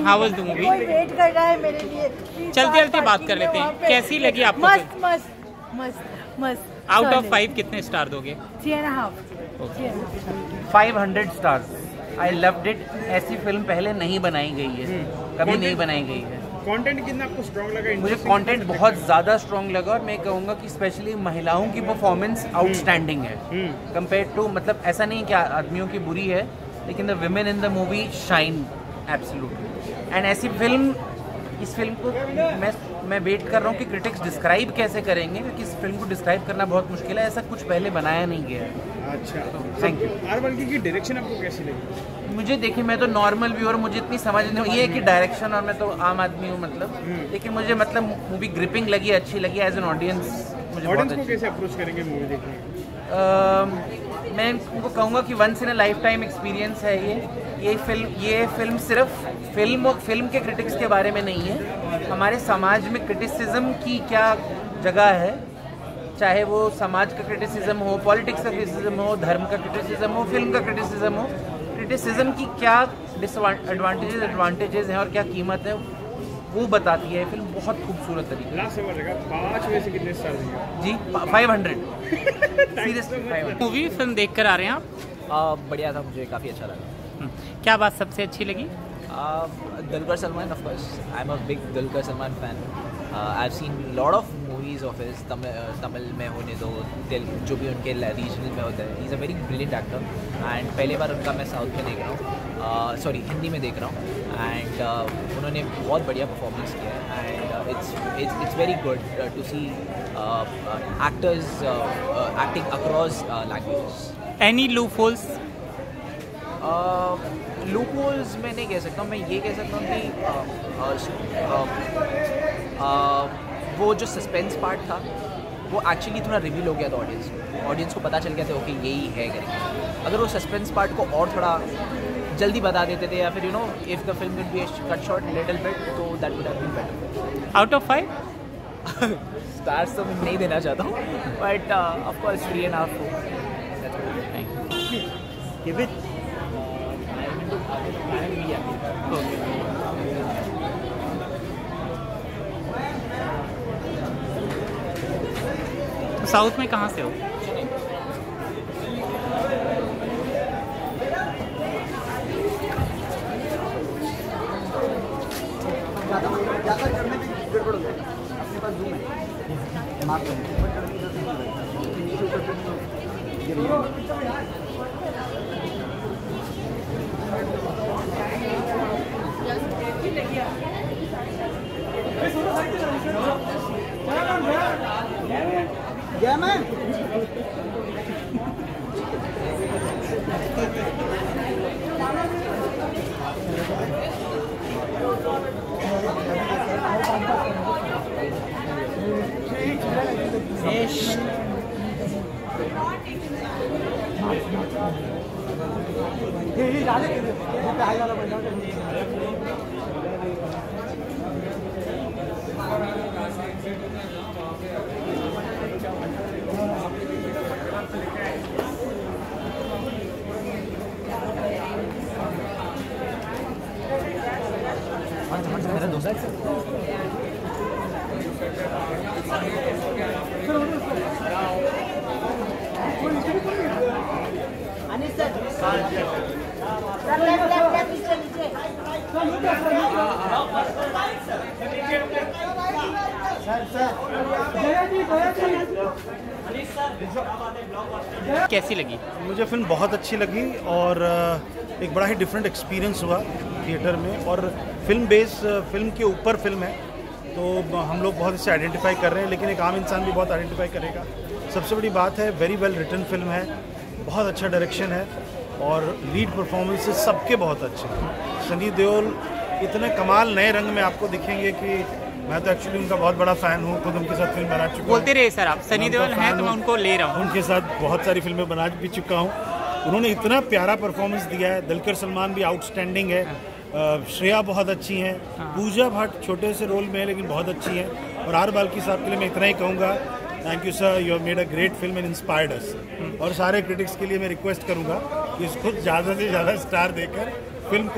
How was the movie? कोई wait कर रहा है मेरे लिए। चलते चलते बात कर लेते हैं, कैसी लगी आपको? मस्त मस्त मस्त मस्त। आउट ऑफ 5 कितने स्टार दोगे? 3.5। 500 स्टार्स। I loved it. ऐसी फिल्म पहले नहीं बनाई गई है, कभी नहीं बनाई गई है। कंटेंट कितना आपको स्ट्रॉन्ग लगा? मुझे कंटेंट बहुत ज़्यादा स्ट्रॉन्ग लगा और मैं कहूँगा कि स्पेशली महिलाओं की परफॉर्मेंस आउटस्टैंडिंग है कंपेयर टू, मतलब ऐसा नहीं कि आदमियों की बुरी है, लेकिन the women in the movie shine absolutely. And ऐसी फिल्म, इस फिल्म को मैं वेट कर रहा हूँ कि क्रिटिक्स डिस्क्राइब कैसे करेंगे, क्योंकि इस फिल्म को डिस्क्राइब करना बहुत मुश्किल है, ऐसा कुछ पहले बनाया नहीं गया है। अच्छा, थैंक यू। आर बल्कि की डायरेक्शन आपको कैसी लगी? मुझे देखिए, मैं तो नॉर्मल व्यूअर, मुझे इतनी समझ नहीं, ये है कि डायरेक्शन, और मैं तो आम आदमी हूँ मतलब, लेकिन मुझे मतलब मूवी ग्रिपिंग लगी, अच्छी लगी एज एन ऑडियंस। मुझे ऑडियंस को कैसे अप्रोच करेंगे मूवी देखने? मैं उनको कहूँगा कि once in a lifetime experience है ये फिल्म सिर्फ फिल्म के क्रिटिक्स के बारे में नहीं है, हमारे समाज में क्रिटिसिज्म की क्या जगह है, चाहे वो समाज का क्रिटिसिज्म हो, पॉलिटिक्स का क्रिटिसिज्म हो, धर्म का क्रिटिसिज्म हो, फिल्म का क्रिटिसिज्म हो, क्रिटिसिज्म की क्या एडवांटेजेस हैं और क्या कीमत है, वो बताती है फिल्म बहुत खूबसूरत तरीके। लास्ट सवाल रहेगा, 5 में से कितने स्टार देंगे? जी 500 सीरियसली 500। मूवी फिल्म देख कर आ रहे हैं आप? बढ़िया था, मुझे काफ़ी अच्छा लगा। क्या बात सबसे अच्छी लगी? Dulquer Salmaan, of course I am a big Dulquer Salmaan fan. I have seen lot of movies of his, Tamil में होने दो, जो भी उनके रीजनल में होता है। He is a very brilliant actor and पहली बार उनका मैं साउथ में देख रहा हूँ, सॉरी हिंदी में देख रहा हूँ, एंड उन्होंने बहुत बढ़िया परफॉर्मेंस किया है and it's very good to see actors acting across languages. Any loopholes? Loopholes मैं नहीं कह सकता हूँ, मैं ये कह सकता हूँ कि वो जो सस्पेंस पार्ट था वो एक्चुअली थोड़ा रिवील हो गया था ऑडियंस को पता चल गया था ओके यही है करके। अगर वो सस्पेंस पार्ट को और थोड़ा जल्दी बता देते थे, या फिर if the film will be cut short little bit, तो that would have been better. Out of 5? Stars तो मैं नहीं देना चाहता हूँ, but of course 3.5। Give it. South में कहाँ से हो? मेरा दोस्त कैसी लगी? मुझे फिल्म बहुत अच्छी लगी और एक बड़ा ही डिफरेंट एक्सपीरियंस हुआ थिएटर में, और फिल्म के ऊपर फिल्म है तो हम लोग बहुत इसे आइडेंटिफाई कर रहे हैं, लेकिन एक आम इंसान भी बहुत आइडेंटिफाई करेगा। सबसे बड़ी बात है वेरी वेल रिटन फिल्म है, बहुत अच्छा डायरेक्शन है और लीड परफॉर्मेंसेस सबके बहुत अच्छे हैं। सनी देओल इतने कमाल नए रंग में आपको दिखेंगे कि मैं तो एक्चुअली उनका बहुत बड़ा फ़ैन हूँ, खुद उनके साथ फिल्म बना चुका हूँ। बोलते रहे सर आप, सनी देओल हैं तो मैं उनको ले रहा हूँ। उनके साथ बहुत सारी फिल्में बना भी चुका हूँ। उन्होंने इतना प्यारा परफॉर्मेंस दिया है। दुलकर सलमान भी आउटस्टैंडिंग है, श्रेया बहुत अच्छी हैं, पूजा भट्ट छोटे से रोल में है लेकिन बहुत अच्छी हैं, और आर बाल्की साहब के लिए मैं इतना ही कहूँगा, thank you sir, you have made a great film and inspired us. और सारे क्रिटिक्स के लिए मैं रिक्वेस्ट करूँगा कि इसको ज़्यादा से ज़्यादा स्टार देकर फिल्म को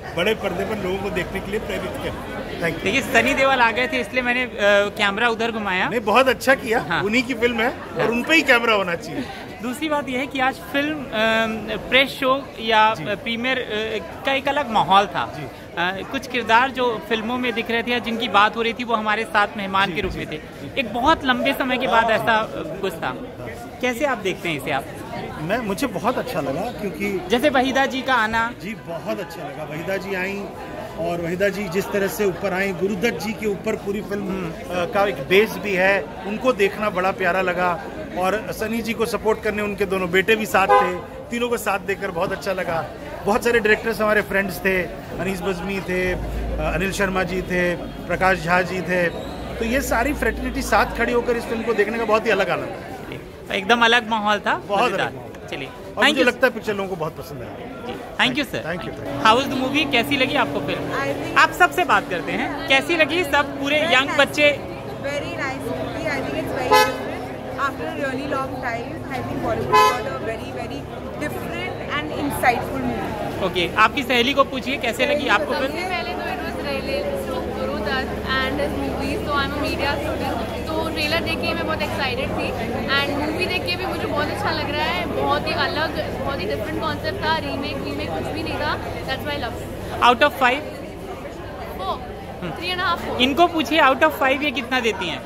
बड़े पर्दे पर लोगों को देखने के लिए प्रेरित करें। Thank you. देखिए सनी देओल आ गए थे इसलिए मैंने कैमरा उधर घुमाया। नहीं, बहुत अच्छा किया। हाँ। उन्हीं की फिल्म है और उन पे ही कैमरा होना चाहिए। दूसरी बात यह है कि आज फिल्म प्रेस शो या प्रीमियर का एक अलग माहौल था। कुछ किरदार जो फिल्मों में दिख रहे थे या जिनकी बात हो रही थी वो हमारे साथ मेहमान के रूप में थे। एक बहुत लंबे समय के बाद ऐसा कुछ था। कैसे आप देखते हैं इसे आप? मुझे बहुत अच्छा लगा क्योंकि जैसे वहीदा जी का आना जी बहुत अच्छा लगा। वहीदा जी आई और वहीदा जी जिस तरह से ऊपर आई, गुरुदत्त जी के ऊपर पूरी फिल्म का एक बेस भी है, उनको देखना बड़ा प्यारा लगा। और सनी जी को सपोर्ट करने उनके दोनों बेटे भी साथ थे, तीनों को साथ देकर बहुत अच्छा लगा। बहुत सारे डायरेक्टर्स हमारे फ्रेंड्स थे, अनीस बज़मी थे, अनिल शर्मा जी थे, प्रकाश झा जी थे। तो ये सारी फ्रेटर्निटी साथ खड़ी होकर इस फिल्म को देखने का बहुत ही अलग आनंद है। एकदम अलग माहौल था, बहुत मजेदार। अलग। चलिए, और मुझे लगता है पिक्चर लोगों को बहुत पसंद आया। Thank you sir. Thank you. How is the movie? कैसी लगी आपको फिल्म? आप सबसे बात करते हैं, कैसी लगी? सब पूरे यंग बच्चे। Very nice movie. I think it's very different. After a really long time, I think Bollywood got a very, very different and insightful movie. Okay, आपकी सहेली को पूछिए कैसे लगी आपको फिल्म? सबसे पहले तो it was related to Guru Dutt and his movies, तो I am a media student, तो ट्रेलर देख के मैं बहुत एक्साइटेड थी एंड मूवी देख के भी मुझे बहुत अच्छा लग रहा है। बहुत ही अलग, बहुत ही डिफरेंट कॉन्सेप्ट था, रीमेक कुछ भी नहीं था। That's why I love it. Out of 5? 4, 3.5, 4। इनको पूछिए आउट ऑफ 5 ये कितना देती हैं?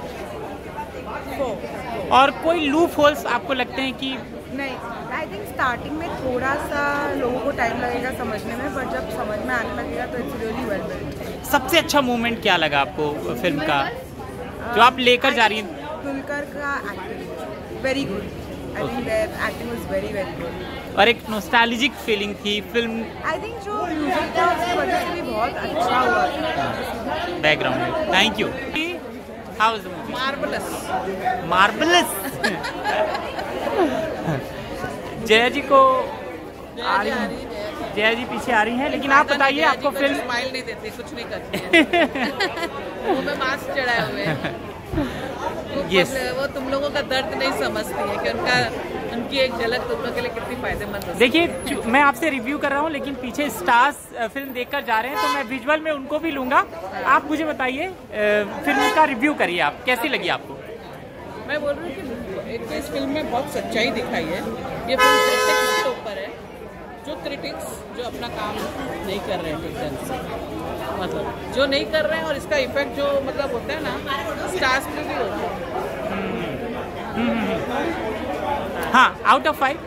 4। और कोई लूप होल्स आपको लगते हैं कि? नहीं, आई थिंक स्टार्टिंग में थोड़ा सा लोगों को टाइम लगेगा समझने में, पर जब समझ में आने लगेगा तो इट्स रियली वेल बिल्ड। सबसे अच्छा मोमेंट क्या लगा आपको फिल्म का जो आप लेकर जा रही हैं? दुलकर का acting very good. I think their acting was very very good. और एक नॉस्टैल्जिक फीलिंग थी फिल्म। आई थिंक जो म्यूजिक था उसकी वजह से भी बहुत अच्छा हुआ बैकग्राउंड में। Thank you. How is the movie? Marvellous. Marvellous. Jaya ji को आ रही हैं, जया जी पीछे आ रही हैं, लेकिन आप बताइए आपको फिल्म? स्माइल नहीं देती, कुछ नहीं करती। मुंह में मास्क चढ़ाए हुए हैं। Yes. वो तुम लोगों का दर्द नहीं समझती है कि उनकी एक झलक तुम लोगों के लिए कितनी फायदेमंद हो। देखिए, मैं आपसे रिव्यू कर रहा हूँ लेकिन पीछे स्टार्स फिल्म देखकर जा रहे हैं, तो मैं विजुअल में उनको भी लूंगा। आप मुझे बताइए, फिल्म का रिव्यू करिए आप, कैसी लगी आपको? मैं बोल रही हूँ कि एक तो इस फिल्म में बहुत सच्चाई दिखाई है। ये फिल्म क्रिटिक्स के ऊपर है, जो क्रिटिक्स जो अपना काम नहीं कर रहे हैं ठीक ढंग से, मतलब जो नहीं कर रहे हैं, और इसका इफेक्ट जो मतलब होता है ना स्टार्स पे भी होता है। हाँ, आउट ऑफ 5?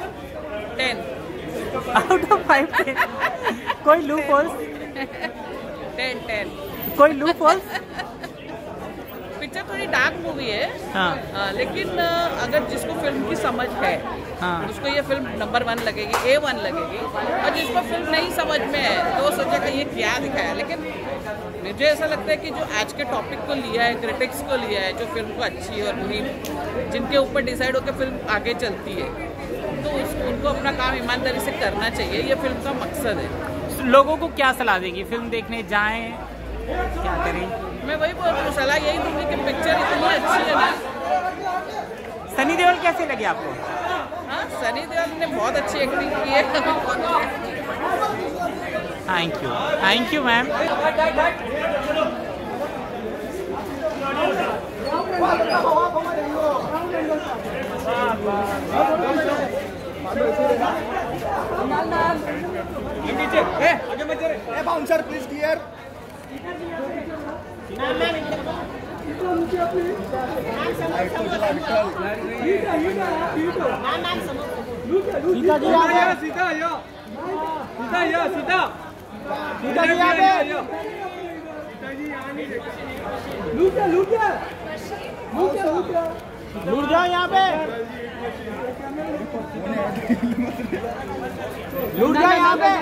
10। Out of 5? कोई लूप होल्स? 10। कोई लूप होल्स? पिक्चर थोड़ी डार्क मूवी है। हाँ। लेकिन अगर जिसको फिल्म की समझ है, हाँ। उसको ये फिल्म नंबर 1 लगेगी, A1 लगेगी। और जिसको फिल्म नहीं समझ में है तो वो सोचेगा ये क्या दिखाया। लेकिन मुझे ऐसा लगता है कि जो आज के टॉपिक को लिया है, क्रिटिक्स को लिया है, जो फिल्म को अच्छी और बुरी जिनके ऊपर डिसाइड होकर फिल्म आगे चलती है, तो उनको अपना काम ईमानदारी से करना चाहिए। ये फिल्म का मकसद है। लोगों को क्या सलाह देंगी? फिल्म देखने जाएं, क्या करें? मैं वही बोल रही हूँ, सलाह यही दूंगी कि पिक्चर इतनी अच्छी है ना। सनी देओल कैसे लगे आपको? हाँ, सनी देओल ने बहुत अच्छी एक्टिंग की है। Thank you ma'am. Bouncer please clear. लूट जाओ यहाँ पे, लूट जाओ यहाँ पे।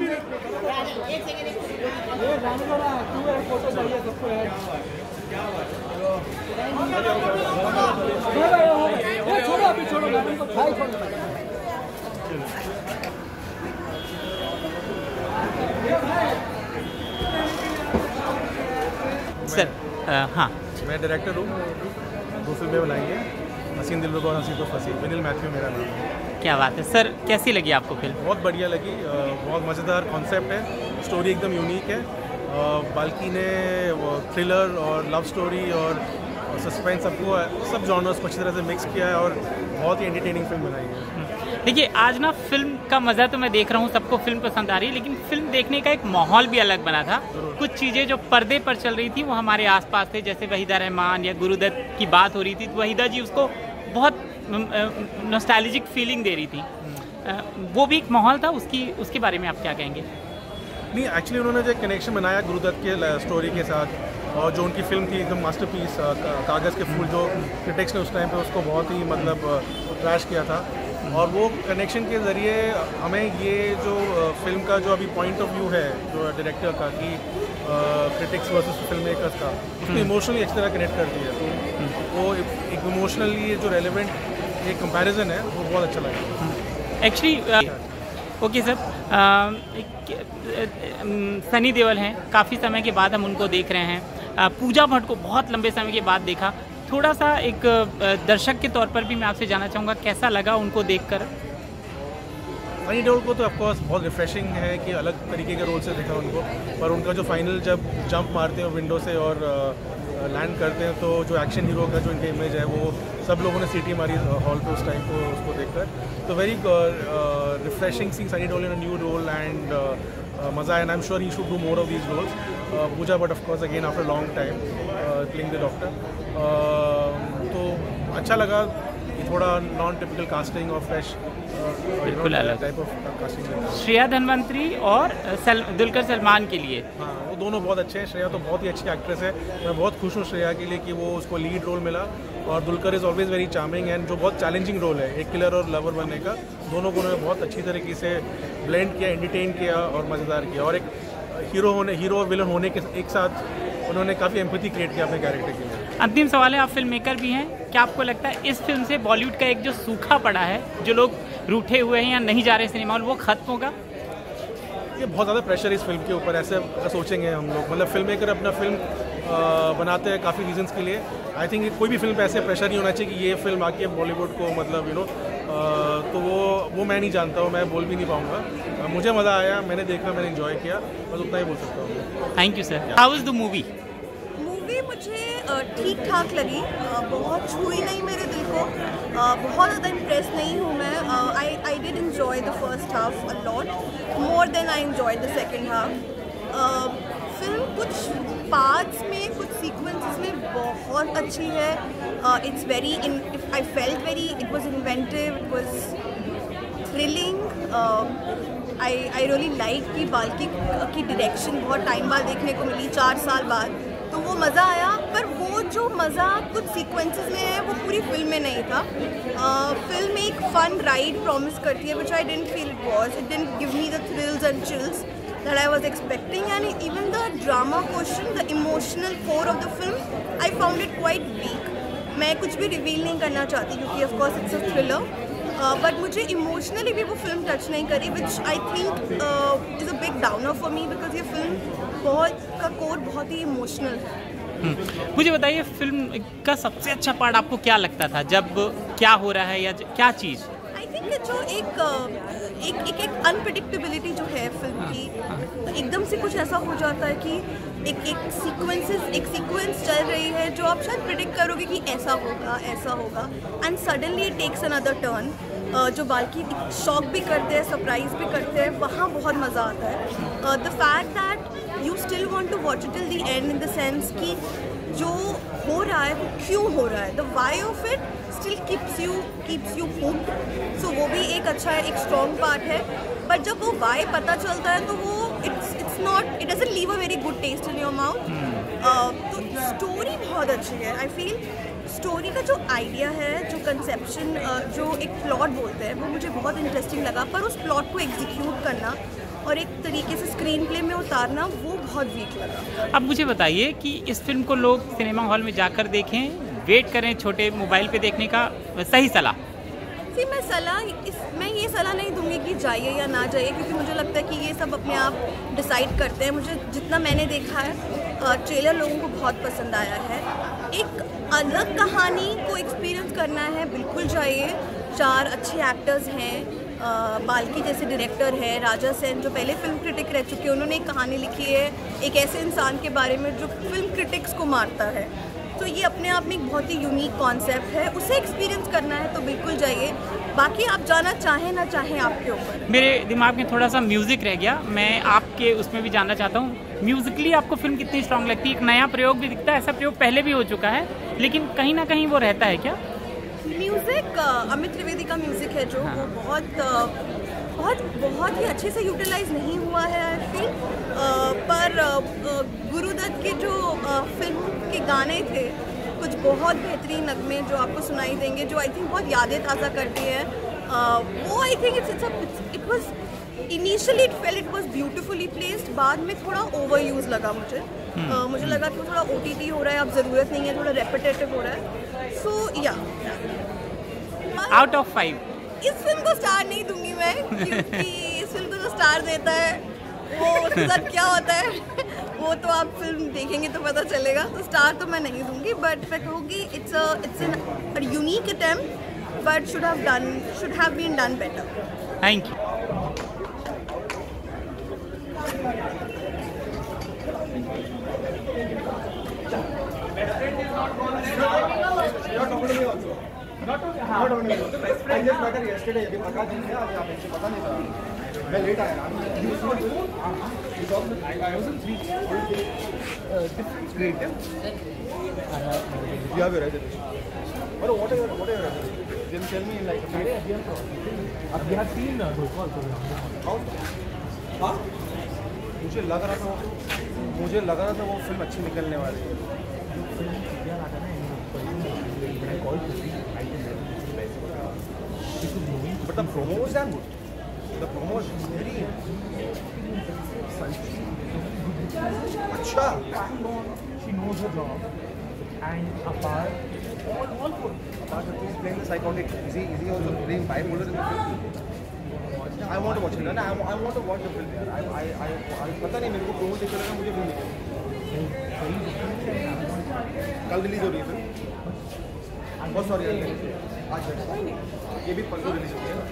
सर, हाँ, मैं डायरेक्टर हूँ, 2 फिल्में बनाई हैं, हसीन दिलरुबा और हसीन तो फंसी। विनिल मैथ्यू मेरा नाम है। क्या बात है सर, कैसी लगी आपको फिल्म? बहुत बढ़िया लगी, बहुत मज़ेदार कॉन्सेप्ट है, स्टोरी एकदम यूनिक है। बाल्की ने थ्रिलर और लव स्टोरी और सस्पेंस सब जॉनर्स को अच्छी तरह से मिक्स किया है और बहुत ही एंटरटेनिंग फिल्म बनाई है। देखिए आज ना फिल्म का मज़ा तो मैं देख रहा हूँ, सबको फिल्म पसंद आ रही है, लेकिन फिल्म देखने का एक माहौल भी अलग बना था। कुछ चीज़ें जो पर्दे पर चल रही थी वो हमारे आसपास थे, जैसे वहीदा रहमान या गुरुदत्त की बात हो रही थी तो वहीदा जी उसको बहुत नॉस्टैल्जिक फीलिंग दे रही थी। वो भी एक माहौल था, उसके बारे में आप क्या कहेंगे? नहीं, एक्चुअली उन्होंने जो कनेक्शन बनाया गुरुदत्त के स्टोरी के साथ, और जो उनकी फिल्म थी एकदम मास्टरपीस कागज़ के फूल, जो क्रिटिक्स ने उस टाइम पे उसको बहुत ही मतलब ट्रैश किया था, और वो कनेक्शन के ज़रिए हमें ये जो फिल्म का जो अभी पॉइंट ऑफ व्यू है जो डायरेक्टर का कि क्रिटिक्स वर्सेस फिल्म मेकर्स का, उसको इमोशनली अच्छी तरह कनेक्ट करती है। तो वो एक इमोशनली जो रेलेवेंट एक कंपैरिजन है वो बहुत अच्छा लगा actually. Okay sir, Sunny Deol हैं, काफ़ी समय के बाद हम उनको देख रहे हैं। पूजा भट्ट को बहुत लंबे समय के बाद देखा, थोड़ा सा एक दर्शक के तौर पर भी मैं आपसे जानना चाहूँगा कैसा लगा उनको देखकर? सनी देओल को तो ऑफकोर्स बहुत रिफ्रेशिंग है कि अलग तरीके के रोल से देखा उनको, पर उनका जो फाइनल जब जंप मारते हैं विंडो से और लैंड करते हैं तो जो एक्शन हीरो का जो इनका इमेज है वो सब लोगों ने सीटी मारी हॉल पे उस टाइम को उसको देखकर। तो very refreshing seeing Sunny Deol in a new role and मज़ा आया, I am sure he should do more of these roles. Pooja but of course again after long time playing the doctor, तो अच्छा लगा। थोड़ा नॉन टिपिकल कास्टिंग और fresh बिल्कुल अलग type of casting. Shreya Dhanvantary और दुलकर सलमान के लिए, हाँ वो दोनों बहुत अच्छे हैं। श्रेया तो बहुत ही अच्छी एक्ट्रेस है, मैं बहुत खुश हूँ श्रेया के लिए कि वो उसको लीड रोल मिला, और Dulquer is always very charming and जो बहुत चैलेंजिंग रोल है एक किलर और लवर बनने का, दोनों को उन्होंने बहुत अच्छी तरीके से ब्लेंड किया, एंटरटेन किया और मज़ेदार किया, और एक हीरो और विलन होने के एक साथ उन्होंने काफ़ी एम्पैथी क्रिएट किया अपने कैरेक्टर के लिए। अंतिम सवाल है, आप फिल्म मेकर भी हैं, क्या आपको लगता है इस फिल्म से बॉलीवुड का एक जो सूखा पड़ा है, जो लोग रूठे हुए हैं या नहीं जा रहे सिनेमा हॉल, वो खत्म होगा? ये बहुत ज़्यादा प्रेशर है इस फिल्म के ऊपर, ऐसे सोचेंगे हम लोग, मतलब फिल्म मेकर अपना फिल्म बनाते हैं काफ़ी रीजंस के लिए। आई थिंक कोई भी फिल्म पे ऐसे प्रेशर नहीं होना चाहिए कि ये फिल्म आके बॉलीवुड को मतलब तो वो मैं नहीं जानता हूँ, मैं बोल भी नहीं पाऊँगा। मुझे मज़ा आया, मैंने देखा, मैंने एंजॉय किया, बस उतना ही बोल सकता हूँ। Thank you sir. How is the movie? Movie मुझे ठीक ठाक लगी, बहुत छुई नहीं मेरे दिल को, बहुत ज़्यादा इम्प्रेस नहीं हूँ मैं। I did enjoy the first half a lot more than I enjoy the second half. Film कुछ पार्ट्स में, कुछ सीक्वेंसेस में बहुत अच्छी है। It's very I felt very, it was inventive, it was thrilling. I really like कि बाल्की की direction बहुत टाइम बाद देखने को मिली, 4 साल बाद, तो वो मज़ा आया। पर वो जो मज़ा कुछ सीक्वेंसेस में है वो पूरी फिल्म में नहीं था। फिल्म एक फन राइड प्रॉमिस करती है, which I didn't feel it was. It didn't give me the thrills and chills that I was expecting, and even the drama portion, the emotional core of the film, I found it quite weak. मैं कुछ भी reveal नहीं करना चाहती क्योंकि of course it's a thriller, but मुझे emotionally भी वो फिल्म टच नहीं करी, which I think is a big downer for me because ये फिल्म का कोर बहुत ही इमोशनल है। मुझे बताइए फिल्म का सबसे अच्छा पार्ट आपको क्या लगता था, जब क्या हो रहा है या क्या चीज़? आई थिंक जो एक अनप्रेडिक्टेबिलिटी जो है फिल्म की, एकदम से कुछ ऐसा हो जाता है कि एक सीक्वेंस चल रही है जो आप शायद प्रेडिक्ट करोगे कि ऐसा होगा and suddenly it takes another turn, जो बाल्की शॉक भी करते हैं, सरप्राइज भी करते हैं, वहाँ बहुत मज़ा आता है। The fact that you still want to watch it till the end, in the sense कि जो हो रहा है वो क्यों हो रहा है, the why of it still keeps you hooked. So वो भी एक अच्छा है, एक स्ट्रॉन्ग पार्ट है। बट जब वो वाई पता चलता है तो वो it doesn't leave a very good taste in your mouth. तो स्टोरी बहुत अच्छी है। आई फील स्टोरी का जो आइडिया है, जो कंसेप्शन, जो एक प्लॉट बोलते हैं, वो मुझे बहुत इंटरेस्टिंग लगा, पर उस प्लॉट को एग्जीक्यूट करना और एक तरीके से स्क्रीन प्ले में उतारना वो बहुत वीक लगा। अब मुझे बताइए कि इस फिल्म को लोग सिनेमा हॉल में जाकर देखें, वेट करें छोटे मोबाइल पे देखने का, सही सलाह? जी, मैं ये सलाह नहीं दूंगी कि जाइए या ना जाइए, क्योंकि मुझे लगता है कि ये सब अपने आप डिसाइड करते हैं। मुझे जितना मैंने देखा है, ट्रेलर लोगों को बहुत पसंद आया है। एक अलग कहानी को एक्सपीरियंस करना है, बिल्कुल जाइए। 4 अच्छे एक्टर्स हैं, बाल्की जैसे डायरेक्टर है, राजा सेन जो पहले फिल्म क्रिटिक रह चुके हैं, उन्होंने एक कहानी लिखी है एक ऐसे इंसान के बारे में जो फिल्म क्रिटिक्स को मारता है। तो ये अपने आप में एक बहुत ही यूनिक कॉन्सेप्ट है, उसे एक्सपीरियंस करना है तो बिल्कुल जाइए। बाकी आप जाना चाहें ना चाहें आपके ऊपर। मेरे दिमाग में थोड़ा सा म्यूज़िक रह गया, मैं आपके उसमें भी जानना चाहता हूँ, म्यूज़िकली आपको फिल्म कितनी स्ट्रांग लगती है? एक नया प्रयोग भी दिखता है, ऐसा प्रयोग पहले भी हो चुका है, लेकिन कहीं ना कहीं वो रहता है क्या? म्यूज़िक अमित त्रिवेदी का म्यूज़िक है जो वो बहुत ही अच्छे से यूटिलाइज नहीं हुआ है आई थिंक, पर गुरुदत्त के जो फिल्म के गाने थे कुछ बहुत बेहतरीन नगमे जो आपको सुनाई देंगे, जो आई थिंक बहुत यादें ताज़ा करती हैं। वो I think it was initially it fell it was beautifully placed, बाद में थोड़ा ओवर यूज़ लगा मुझे। मुझे लगा कि वो थोड़ा OTT हो रहा है, अब ज़रूरत नहीं है, थोड़ा रेपिटेटिव हो रहा है। सो या आउट ऑफ 5 इस फिल्म को स्टार नहीं दूंगी मैं, क्योंकि इस फिल्म को जो स्टार देता है वो उसके साथ क्या होता है वो तो आप फिल्म देखेंगे तो पता चलेगा। तो स्टार तो मैं नहीं दूंगी, बट मैं कहूँगी it's an unique attempt but should have been done better. Thank you. मैं लेट आया मुझे लग रहा था वो फिल्म अच्छी निकलने वाली है। But the promo was damn good. The promo was very अच्छा. She knows her job, and apart that she's playing the psychotic, is he also playing bipolar in the film? I want to watch it. I want to watch the film. I पता नहीं मेरे को promo देख रहा है, मुझे film कल release हो रही है फिल्म। बहुत सॉरी आज ये भी परसों रिलीज हो गया।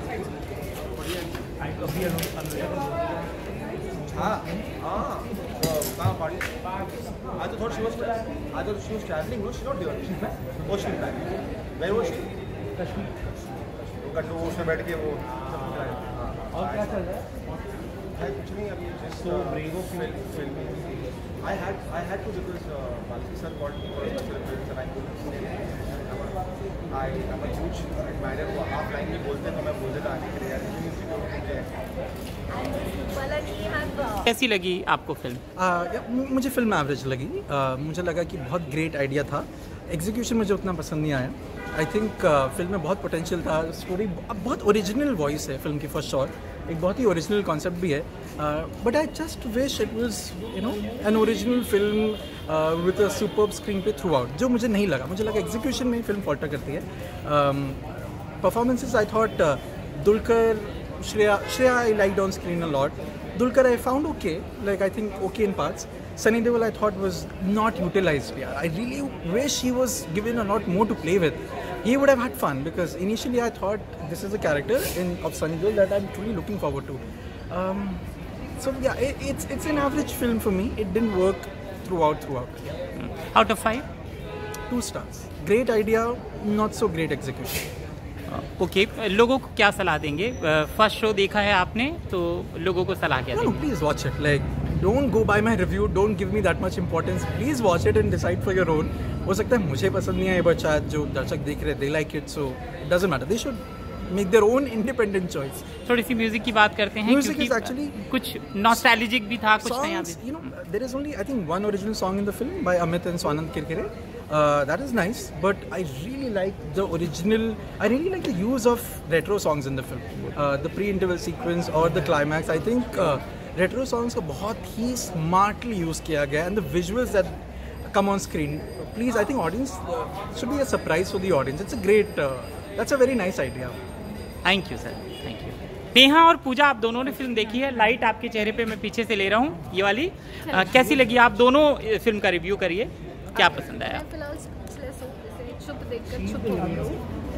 हाँ कहाँ पार्टी? आज तो थोड़ा she was traveling, no, she's not here. She's back. Oh, she's back. Where was she? Kashmir. वो उसमें बैठ के वो। और क्या चल रहा है? कुछ नहीं अभी just film. I had to because Balki sir called me for a special appearance and I couldn't. I am a huge admirer वो हाफ लाइन में बोलते तो मैं बोल देता आने के लिए यार कैसी लगी आपको फिल्म? मुझे फिल्म एवरेज लगी। मुझे लगा कि बहुत ग्रेट आइडिया था, एग्जीक्यूशन मुझे उतना पसंद नहीं आया। आई थिंक फिल्म में बहुत पोटेंशियल था, स्टोरी बहुत ओरिजिनल वॉइस है फिल्म की फर्स्ट श्योर, एक बहुत ही ओरिजिनल कॉन्सेप्ट भी है, but I just wish it was an original film with a superb screenplay throughout, जो मुझे नहीं लगा। मुझे लगा एग्जीक्यूशन में फिल्म फॉल्टर करती है। Performances I thought Dulquer, Shreya I liked on screen a lot. Dulquer I found okay, like I think okay in parts. Sunny Deol I thought was not utilized. Yeah, I really wish he was given a lot more to play with. He would have had fun because initially I thought this is a character of Sunny Deol that I'm truly looking forward to. So yeah, it's an average film for me. It didn't work throughout. Out of 5? 2 stars. Great idea, not so great execution. Okay लोगों को क्या सलाह देंगे? First show देखा है आपने तो लोगों को सलाह क्या देंगे? Please watch it, like don't go by my review, don't give me that much importance, please watch it and decide for your own. हो सकता है मुझे पसंद नहीं आए, बट शायद जो दर्शक देख रहे they like it, so it doesn't matter, they should make their own independent choice. थोड़ी सी म्यूजिक की बात करते हैं, म्यूजिक इज एक्चुअली कुछ नॉस्टैल्जिक भी था, कुछ नया भी। You know there is only I think one original song in the film by Amit and Swanand Kirkire. That is nice, but I really like the original. I really like the use of retro songs in the film. The pre-interval sequence or the climax. I think retro songs का बहुत ही smartly use किया गया, and the visuals that come on screen. Please, I think audience should be a surprise for the audience. It's a great. That's a very nice idea. Thank you, sir. Thank you. Neha और पूजा, आप दोनों ने film देखी है, light आपके चेहरे पे मैं पीछे से ले रहा हूँ, ये वाली कैसी लगी? आप दोनों फिल्म का रिव्यू करिए, क्या पसंद आया? फिलहाल शुभ देखकर चुप हो गई हूँ।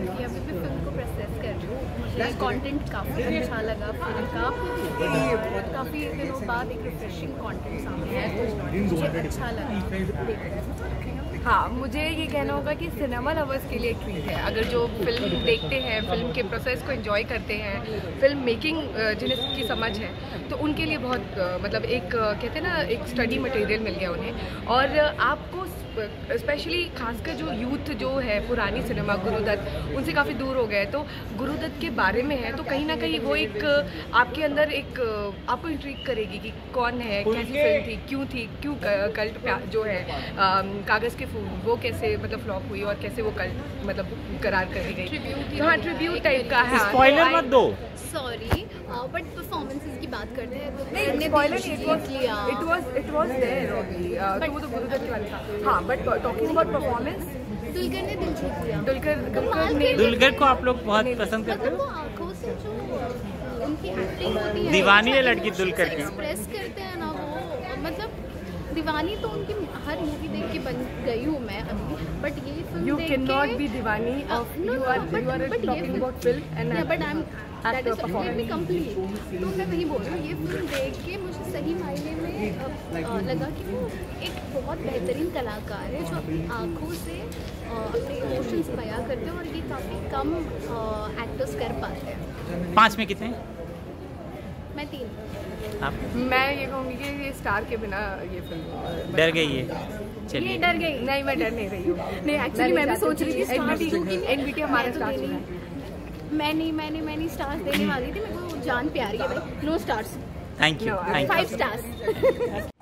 क्योंकि अभी भी फिल्म को प्रोसेस कर रही हूँ। मुझे कंटेंट काफ़ी अच्छा लगा फिल्म का, काफ़ी दिनों बाद एक रिफ्रेशिंग कंटेंट सामने है, तो मुझे अच्छा लगा। हाँ, मुझे ये कहना होगा कि सिनेमा लवर्स के लिए एक ट्रीट है। अगर जो फिल्म देखते हैं, फिल्म के प्रोसेस को एंजॉय करते हैं, फिल्म मेकिंग जिनकी समझ है, तो उनके लिए बहुत मतलब एक कहते हैं ना, एक स्टडी मटेरियल मिल गया उन्हें। और आपको स्पेशली खासकर जो यूथ जो है पुरानी सिनेमा गुरुदत्त उनसे काफ़ी दूर हो गए, तो गुरुदत्त के बारे में है, तो कहीं ना कहीं वो एक आपके अंदर एक आपको इंट्रिग करेगी कि कौन है, कैसी फिल्म थी, क्यों कल्ट जो है कागज़ के फूल वो कैसे मतलब फ्लॉप हुई और कैसे वो कल्ट मतलब करार कर दी गई। हाँ, ट्रिब्यूट टाइप का है। स्पॉइलर मत दो। सॉरी, बट परफॉर्मेंसेस की बात करते हैं तो नहीं, स्पॉइलर नहीं, इट वाज देयर ओनली, तो वो तो गुरुदत्त के वाले था। हाँ, but talking about performance, Dulquer ने दिल जीत लिया। दुलकर को आप लोग बहुत पसंद करते मतलब हो? वो आंखों से जो उनकी एक्टिंग होती है, दीवानी है लड़की दुलकर की। एक्सप्रेस करते हैं ना वो, मतलब दीवानी तो उनकी हर मूवी देख के बन गई हूँ मैं अभी, बट ये फिल्म you देख cannot के be दीवानी of you are talking about film and but I'm that is performance. let me complete। तो मैं वही बोल रही हूँ, ये फिल्म देख के मुझे सही मायने में लगा कि वो एक बहुत बेहतरीन कलाकार है जो अपनी आँखों से अपने इमोशंस बयां करते हैं, और ये काफ़ी कम एक्टर्स कर पाते हैं। 5 में कितने? मैं 3। आप मैं ये कहूँगी कि ये स्टार के बिना ये फिल्म डर गई है? ये चलिए, डर गई। नहीं, मैं डर नहीं रही हूँ। नहीं, एक्चुअली मैं भी सोच रही थी एनबीटी हमारा तो स्टार देनी है। मैंने स्टार्स देने वाली थी, मेरे को जान प्यारी है भाई। No stars, thank you. 5 stars.